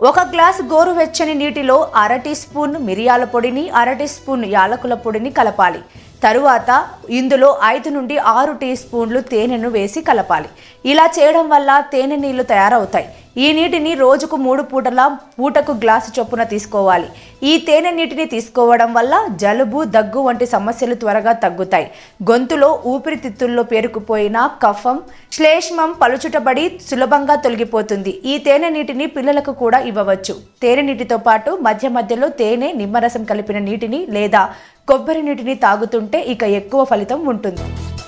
ఒక గ్లాసు గోరువెచ్చని నీటిలో అర టీ స్పూన్ మిరియాల పొడిని, అర టీ స్పూన్ యాలకుల పొడిని కలపాలి. తరువాత ఇందులో 5 నుండి 6 టీ స్పూన్లు తేనెను వేసి కలపాలి. ఇలా చేయడం వల్ల తేనె నీళ్లు తయారవుతాయి. ఈ నీటిని రోజుకు 3 పూటలా పూటకు గ్లాసు చొప్పున తీసుకోవాలి. ఈ తేనె నీటిని తీసుకోవడం వల్ల జలుబు, దగ్గు వంటి సమస్యలు త్వరగా తగ్గుతాయి. గొంతులో, ఊపిరితిత్తుల్లో పేరుకుపోయిన కఫం, శ్లేష్మం పలుచుటబడి సులభంగా తొలగిపోతుంది. ఈ తేనె నీటిని పిల్లలకు కూడా ఇవ్వవచ్చు. తేనె నీటితో పాటు మధ్య మధ్యలో తేనె, నిమ్మరసం కలిపిన నీటిని లేదా కొబ్బరి నీటిని తాగుతుంటే ఇక ఎక్కువ ఫలితం ఉంటుంది.